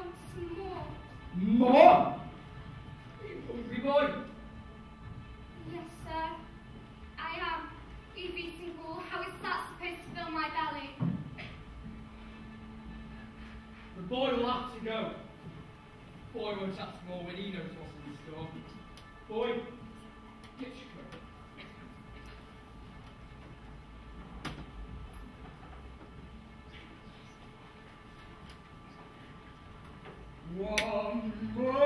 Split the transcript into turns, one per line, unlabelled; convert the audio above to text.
want some more.
More? Are you hungry, boy?
Yes, sir. I am. You've eaten all. How is that supposed to fill my belly?
The boy will have to go. Boy won't ask more when he knows what's in store. Boy, get your coat. One more.